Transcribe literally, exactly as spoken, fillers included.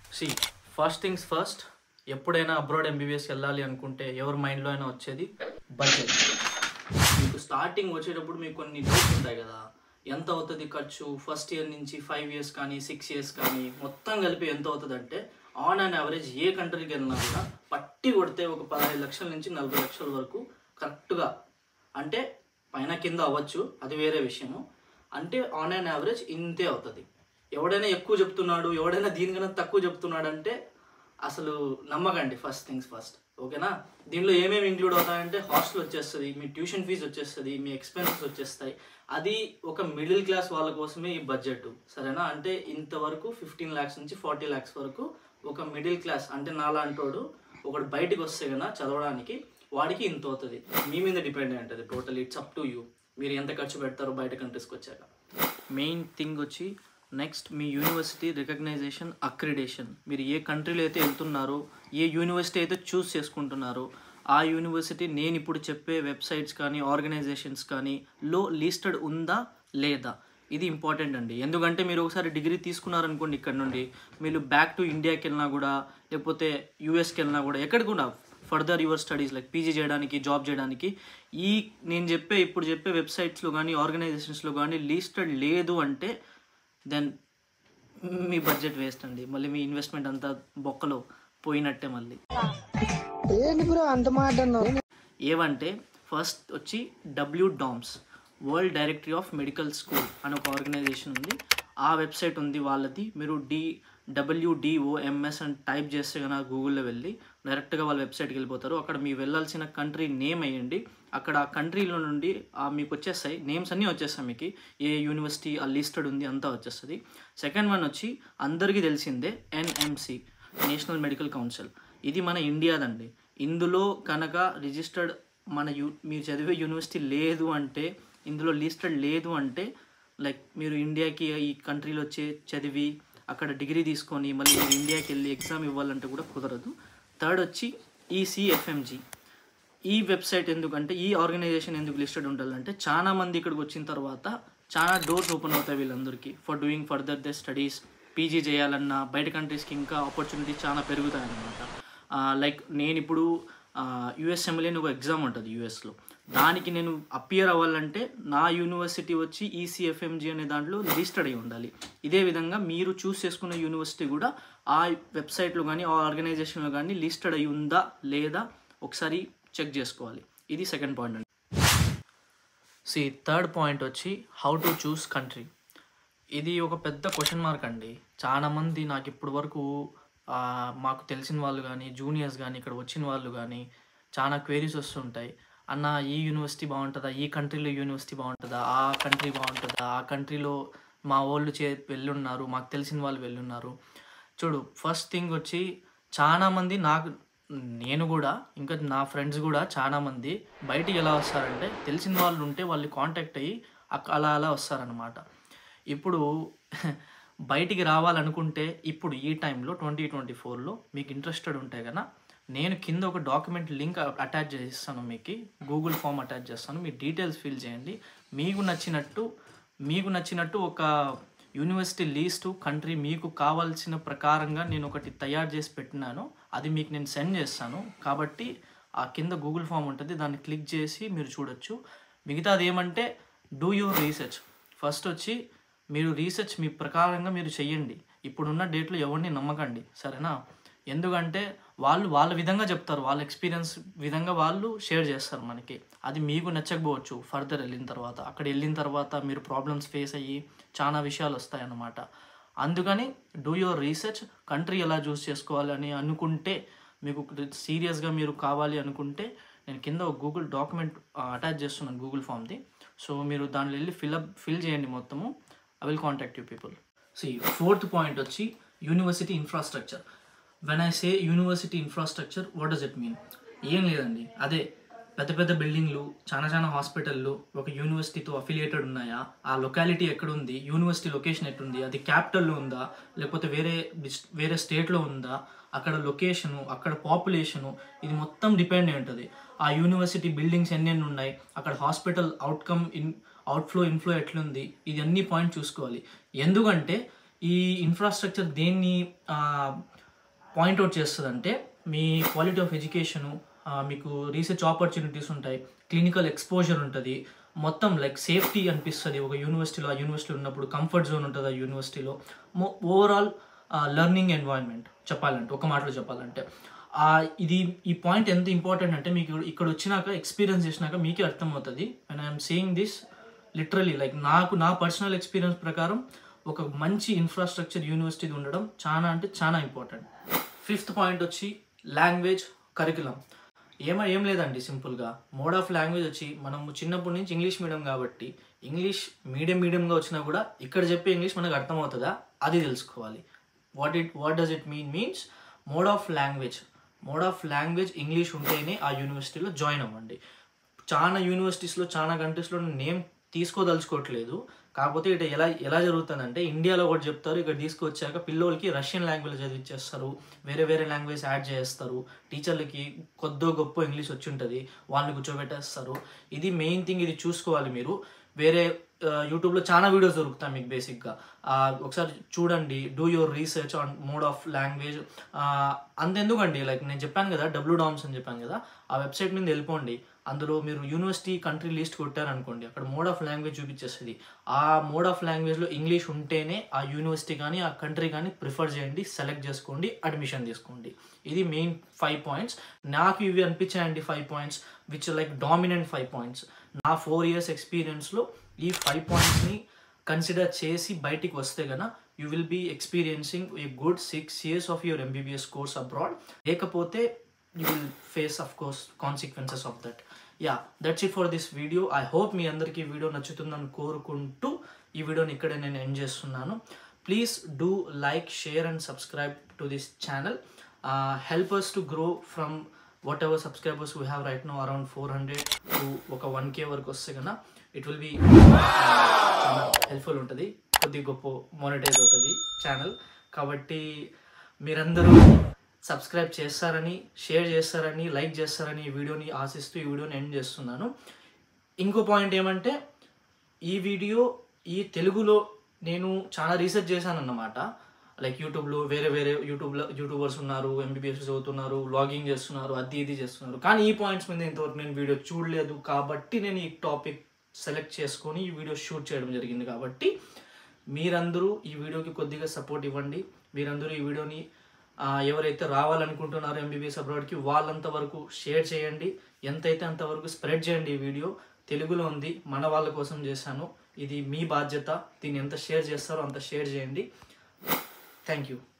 C first things first, ఎప్పుడైనా abroad ఎంబీబీఎస్కి వెళ్ళాలి అనుకుంటే ఎవరి మైండ్లో అయినా వచ్చేది బడ్జెట్. మీకు స్టార్టింగ్ వచ్చేటప్పుడు మీకు కొన్ని డౌట్స్ ఉంటాయి కదా, ఎంత అవుతుంది ఖర్చు ఫస్ట్ ఇయర్ నుంచి ఫైవ్ ఇయర్స్ కానీ సిక్స్ ఇయర్స్ కానీ మొత్తం కలిపి ఎంత అవుతుంది అంటే ఆన్ అండ్ యావరేజ్ ఏ కంట్రీకి వెళ్ళినా కూడా పట్టి కొడితే ఒక పదహైదు లక్షల నుంచి నలభై లక్షల వరకు కరెక్ట్గా, అంటే పైన కింద అవ్వచ్చు అది వేరే విషయము, అంటే ఆన్ అండ్ యావరేజ్ ఇంతే అవుతుంది. ఎవడైనా ఎక్కువ చెప్తున్నాడు, ఎవడైనా దీనికన్నా తక్కువ చెప్తున్నాడు అంటే అసలు నమ్మకండి. ఫస్ట్ థింగ్స్ ఫస్ట్, ఓకేనా. దీనిలో ఏమేమి ఇంక్లూడ్ అవుతాయంటే హాస్టల్ వచ్చేస్తుంది, మీ ట్యూషన్ ఫీజు వచ్చేస్తుంది, మీ ఎక్స్పెన్సెస్ వచ్చేస్తాయి. అది ఒక మిడిల్ క్లాస్ వాళ్ళ కోసమే ఈ బడ్జెట్, సరేనా. అంటే ఇంతవరకు ఫిఫ్టీన్ ల్యాక్స్ నుంచి ఫార్టీ ల్యాక్స్ వరకు ఒక మిడిల్ క్లాస్ అంటే నాలాంటోడు ఒకటి బయటకు వస్తే కదా చదవడానికి, వాడికి ఇంత అవుతుంది. మీ మీద డిపెండ్ అయి ఉంటుంది total, it's up to you, మీరు ఎంత ఖర్చు పెడతారో బయట కంట్రీస్కి వచ్చాక. మెయిన్ థింగ్ వచ్చి నెక్స్ట్ మీ యూనివర్సిటీ రికగ్నైజేషన్ అక్రిడేషన్. మీరు ఏ కంట్రీలో అయితే వెళ్తున్నారో, ఏ యూనివర్సిటీ అయితే చూస్ చేసుకుంటున్నారో ఆ యూనివర్సిటీ నేను ఇప్పుడు చెప్పే వెబ్సైట్స్ కానీ ఆర్గనైజేషన్స్ కానీ లో లిస్టెడ్ ఉందా లేదా, ఇది ఇంపార్టెంట్ అండి. ఎందుకంటే మీరు ఒకసారి డిగ్రీ తీసుకున్నారనుకోండి ఇక్కడ నుండి, మీరు బ్యాక్ టు ఇండియాకి వెళ్ళినా కూడా లేకపోతే యూఎస్కి వెళ్ళినా కూడా ఎక్కడికి కూడా further your studies like PG చేయడానికి జాబ్ చేయడానికి ఈ నేను చెప్పే ఇప్పుడు చెప్పే వెబ్సైట్స్లో కానీ ఆర్గనైజేషన్స్లో కానీ లిస్టెడ్ లేదు అంటే దెన్ మీ బడ్జెట్ వేస్ట్ అండి. మళ్ళీ మీ ఇన్వెస్ట్మెంట్ అంతా బొక్కలో పోయినట్టే. మళ్ళీ ఏవంటే ఫస్ట్ వచ్చి W DOMS, world directory of medical school అని ఒక ఆర్గనైజేషన్ ఉంది. ఆ వెబ్సైట్ ఉంది వాళ్ళది. మీరు డి డబ్ల్యూడిఓఎంఎస్ అని టైప్ చేస్తే కనుక గూగుల్లో వెళ్ళి డైరెక్ట్గా వాళ్ళ వెబ్సైట్కి వెళ్ళిపోతారు. అక్కడ మీరు వెళ్ళాల్సిన కంట్రీ నేమ్ వేయండి. అక్కడ ఆ కంట్రీలో నుండి మీకు వచ్చేస్తాయి నేమ్స్ అన్నీ వచ్చేస్తాయి. మీకు ఏ యూనివర్సిటీ ఆ లిస్టెడ్ ఉంది అంతా వచ్చేస్తుంది. సెకండ్ వన్ వచ్చి అందరికీ తెలిసిందే ఎన్ఎంసి, నేషనల్ మెడికల్ కౌన్సిల్. ఇది మన ఇండియాదండి. ఇందులో కనుక రిజిస్టర్డ్ మన యూ మీరు చదివే యూనివర్సిటీ లేదు అంటే, ఇందులో లిస్టెడ్ లేదు అంటే లైక్ మీరు ఇండియాకి ఈ కంట్రీలో వచ్చే చదివి అక్కడ డిగ్రీ తీసుకొని మళ్ళీ మీరు ఇండియాకి వెళ్ళి ఎగ్జామ్ ఇవ్వాలంటే కూడా కుదరదు. థర్డ్ వచ్చి ఈసీఎఫ్ఎంజీ. ఈ వెబ్సైట్ ఎందుకంటే ఈ ఆర్గనైజేషన్ ఎందుకు లిస్టెడ్ ఉండాలంటే చాలామంది ఇక్కడికి వచ్చిన తర్వాత చాలా డోర్స్ ఓపెన్ అవుతాయి వీళ్ళందరికీ for doing further the studies. PG చేయాలన్నా బయట కంట్రీస్కి ఇంకా ఆపర్చునిటీస్ చాలా పెరుగుతాయి అన్నమాట. లైక్ నేను ఇప్పుడు యూఎస్ఎంఎల్ఏ అని ఒక ఎగ్జామ్ ఉంటుంది యూఎస్లో, దానికి నేను అపియర్ అవ్వాలంటే నా యూనివర్సిటీ వచ్చి ఈసీఎఫ్ఎంజీ అనే దాంట్లో లిస్టెడ్ అయి ఉండాలి. ఇదే విధంగా మీరు చూస్ చేసుకున్న యూనివర్సిటీ కూడా ఆ వెబ్సైట్లో కానీ ఆ ఆర్గనైజేషన్లో కానీ లిస్టెడ్ అయి ఉందా లేదా ఒకసారి చెక్ చేసుకోవాలి. ఇది సెకండ్ పాయింట్ అండి. సి థర్డ్ పాయింట్ వచ్చి హౌ టు చూస్ కంట్రీ. ఇది ఒక పెద్ద క్వశ్చన్ మార్క్ అండి. చాలామంది నాకు ఇప్పటి వరకు మాకు తెలిసిన వాళ్ళు కానీ జూనియర్స్ కానీ ఇక్కడ వచ్చిన వాళ్ళు కానీ చాలా క్వైరీస్ వస్తుంటాయి. అన్న ఈ యూనివర్సిటీ బాగుంటుందా, ఈ కంట్రీలో యూనివర్సిటీ బాగుంటుందా, ఆ కంట్రీ బాగుంటుందా, ఆ కంట్రీలో మా వాళ్ళు చే వెళ్ళున్నారు, మాకు తెలిసిన వాళ్ళు వెళ్ళున్నారు. చూడు, ఫస్ట్ థింగ్ వచ్చి చాలామంది నాకు నేను కూడా ఇంకా నా ఫ్రెండ్స్ కూడా చాలామంది బయటికి ఎలా వస్తారంటే తెలిసిన వాళ్ళు ఉంటే వాళ్ళు కాంటాక్ట్ అయ్యి అలా అలా వస్తారనమాట. ఇప్పుడు బయటికి రావాలనుకుంటే ఇప్పుడు ఈ టైంలో ట్వంటీ ట్వంటీ ఫోర్లో మీకు ఇంట్రెస్టెడ్ ఉంటే కన్నా నేను కింద ఒక డాక్యుమెంట్ లింక్ అటాచ్ చేస్తాను, మీకు గూగుల్ ఫామ్ అటాచ్ చేస్తాను. మీ డీటెయిల్స్ ఫిల్ చేయండి. మీకు నచ్చినట్టు మీకు నచ్చినట్టు ఒక యూనివర్సిటీ లిస్టు కంట్రీ మీకు కావాల్సిన ప్రకారంగా నేను ఒకటి తయారు చేసి పెట్టినాను, అది మీకు నేను సెండ్ చేస్తాను. కాబట్టి ఆ కింద గూగుల్ ఫామ్ ఉంటుంది, దాన్ని క్లిక్ చేసి మీరు చూడొచ్చు. మిగతాది ఏమంటే డూ యువర్ రీసెర్చ్. ఫస్ట్ వచ్చి మీరు రీసెర్చ్ మీ ప్రకారంగా మీరు చెయ్యండి. ఇప్పుడున్న డేట్లో ఎవరిని నమ్మకండి, సరేనా. ఎందుకంటే వాళ్ళు వాళ్ళ విధంగా చెప్తారు, వాళ్ళ ఎక్స్పీరియన్స్ విధంగా వాళ్ళు షేర్ చేస్తారు మనకి. అది మీకు నచ్చకపోవచ్చు ఫర్దర్ వెళ్ళిన తర్వాత. అక్కడ వెళ్ళిన తర్వాత మీరు ప్రాబ్లమ్స్ ఫేస్ అయ్యి చాలా విషయాలు వస్తాయన్నమాట. అందుకని డూ యువర్ రీసెర్చ్. కంట్రీ ఎలా చూస్ చేసుకోవాలి అని అనుకుంటే, మీకు సీరియస్గా మీరు కావాలి అనుకుంటే నేను కింద ఒక గూగుల్ డాక్యుమెంట్ అటాచ్ చేస్తున్నాను గూగుల్ ఫామ్ది. సో మీరు దాంట్లో వెళ్ళి ఫిల్అప్ ఫిల్ చేయండి మొత్తము. I will contact you people. See fourth point వచ్చి university infrastructure. When I say university infrastructure, what does it mean? ఏం లేదండి, అదే పెద్ద పెద్ద బిల్డింగ్లు, చాలా చాలా హాస్పిటళ్ళు ఒక యూనివర్సిటీతో అఫిలియేటెడ్ ఉన్నాయా, ఆ లొకాలిటీ ఎక్కడుంది, యూనివర్సిటీ లొకేషన్ ఎట్లుంది, అది క్యాపిటల్లో ఉందా లేకపోతే వేరే వేరే స్టేట్లో ఉందా, అక్కడ లొకేషను, అక్కడ పాపులేషను, ఇది మొత్తం డిపెండ్ అయి ఉంటుంది. ఆ యూనివర్సిటీ బిల్డింగ్స్ ఎన్నెన్ని ఉన్నాయి, అక్కడ hospital outcome in outflow inflow ఎట్లుంది, ఇది అన్ని పాయింట్ చూసుకోవాలి. ఎందుకంటే ఈ ఇన్ఫ్రాస్ట్రక్చర్ దేన్ని పాయింట్అవుట్ చేస్తుందంటే మీ క్వాలిటీ ఆఫ్ ఎడ్యుకేషను, మీకు రీసెర్చ్ ఆపర్చునిటీస్ ఉంటాయి, క్లినికల్ ఎక్స్పోజర్ ఉంటుంది, మొత్తం లైక్ సేఫ్టీ అనిపిస్తుంది ఒక యూనివర్సిటీలో. ఆ యూనివర్సిటీలో ఉన్నప్పుడు కంఫర్ట్ జోన్ ఉంటుంది ఆ యూనివర్సిటీలో. ఓవరాల్ లెర్నింగ్ ఎన్వైర్న్మెంట్ చెప్పాలంటే, ఒక మాటలో చెప్పాలంటే ఇది ఈ పాయింట్ ఎంత ఇంపార్టెంట్ అంటే మీకు ఇక్కడ వచ్చినాక ఎక్స్పీరియన్స్ చేసినాక మీకే అర్థమవుతుంది. And I'm saying this literally, like నాకు నా పర్సనల్ ఎక్స్పీరియన్స్ ప్రకారం ఒక మంచి ఇన్ఫ్రాస్ట్రక్చర్ యూనివర్సిటీ ఉండడం చాలా అంటే చాలా ఇంపార్టెంట్. ఫిఫ్త్ పాయింట్ వచ్చి లాంగ్వేజ్ కరికులం. ఏమో ఏం లేదండి, సింపుల్గా మోడ్ ఆఫ్ లాంగ్వేజ్ వచ్చి మనం చిన్నప్పటి నుంచి ఇంగ్లీష్ మీడియం కాబట్టి ఇంగ్లీష్ మీడియం మీడియంగా వచ్చినా కూడా ఇక్కడ చెప్పే ఇంగ్లీష్ మనకు అర్థమవుతుందా అది తెలుసుకోవాలి. What it what does it mean means mode of language mode of language English ఉంటేనే ఆ యూనివర్సిటీలో జాయిన్ అవ్వండి. చాలా యూనివర్సిటీస్లో చాలా కంట్రీస్లో నేమ్ తీసుకోదలుచుకోవట్లేదు, కాకపోతే ఇటు ఎలా ఎలా జరుగుతుందంటే ఇండియాలో ఒకటి చెప్తారు, ఇక్కడ తీసుకొచ్చాక పిల్లోళ్ళకి రష్యన్ లాంగ్వేజ్ చదివించేస్తారు, వేరే వేరే లాంగ్వేజ్ యాడ్ చేస్తారు, టీచర్లకి కొద్దో గొప్ప ఇంగ్లీష్ వచ్చి ఉంటుంది వాళ్ళని కూర్చోబెట్టేస్తారు. ఇది మెయిన్ థింగ్, ఇది చూసుకోవాలి మీరు. వేరే యూట్యూబ్లో చాలా వీడియోస్ దొరుకుతాయి మీకు బేసిక్గా, ఒకసారి చూడండి, do your research on mode of language. అంతెందుకండి, లైక్ నేను చెప్పాను కదా డబ్ల్యూ డామ్స్ అని చెప్పాను కదా, ఆ వెబ్సైట్ మీద వెళ్ళిపోండి. అందులో మీరు యూనివర్సిటీ కంట్రీ లిస్ట్ కొట్టారనుకోండి, అక్కడ మోడ్ ఆఫ్ లాంగ్వేజ్ చూపించేస్తుంది. ఆ మోడ్ ఆఫ్ లాంగ్వేజ్లో ఇంగ్లీష్ ఉంటేనే ఆ యూనివర్సిటీ కానీ ఆ కంట్రీ కానీ ప్రిఫర్ చేయండి, సెలెక్ట్ చేసుకోండి, అడ్మిషన్ తీసుకోండి. ఇది మెయిన్ ఫైవ్ పాయింట్స్. నాకు ఇవి అనిపించాయండి five points which like dominant five points. నా ఫోర్ ఇయర్స్ ఎక్స్పీరియన్స్లో ఈ ఫైవ్ పాయింట్స్ని కన్సిడర్ చేసి బయటికి వస్తే కనుక you will be experiencing a good six years of your MBBS course abroad. లేకపోతే you will face of course consequences of that. Yeah, that's it for this video. I hope మీ అందరికీ ఈ video నచ్చుతుందని కోరుకుంటూ ఈ వీడియోని ఇక్కడే నేను ఎండ్ చేస్తున్నాను. Please do like, share and subscribe to this channel. Help us to grow from whatever subscribers we have right now around four hundred to ఒక వన్ కే వరకు వస్తే కన్నా ఇట్ విల్ బీ చాలా హెల్ప్ఫుల్ ఉంటుంది, కొద్ది గొప్ప monetise అవుతుంది channel. కాబట్టి మీరందరూ సబ్స్క్రైబ్ చేస్తారని, షేర్ చేస్తారని, లైక్ చేస్తారని ఈ వీడియోని ఆశిస్తూ ఈ వీడియోని ఎండ్ చేస్తున్నాను. ఇంకో పాయింట్ ఏమంటే ఈ వీడియో ఈ తెలుగులో నేను చాలా రీసెర్చ్ చేశాను అన్నమాట. లైక్ యూట్యూబ్లో వేరే వేరే యూట్యూబ్లో యూట్యూబర్స్ ఉన్నారు, ఎంబీబీఎస్ చదువుతున్నారు, వ్లాగింగ్ చేస్తున్నారు, అది ఇది చేస్తున్నారు, కానీ ఈ పాయింట్స్ మీద ఇంతవరకు నేను వీడియో చూడలేదు. కాబట్టి నేను ఈ టాపిక్ సెలెక్ట్ చేసుకొని ఈ వీడియో షూట్ చేయడం జరిగింది. కాబట్టి మీరందరూ ఈ వీడియోకి కొద్దిగా సపోర్ట్ ఇవ్వండి. మీరందరూ ఈ వీడియోని ఎవరైతే రావాలనుకుంటున్నారో ఎంబీబీఎస్ అబ్రాడ్కి వాళ్ళంత వరకు షేర్ చేయండి, ఎంతైతే అంతవరకు స్ప్రెడ్ చేయండి. ఈ వీడియో తెలుగులో ఉంది, మన వాళ్ళ కోసం చేశాను, ఇది మీ బాధ్యత. దీన్ని ఎంత షేర్ చేస్తారో అంత షేర్ చేయండి. Thank you.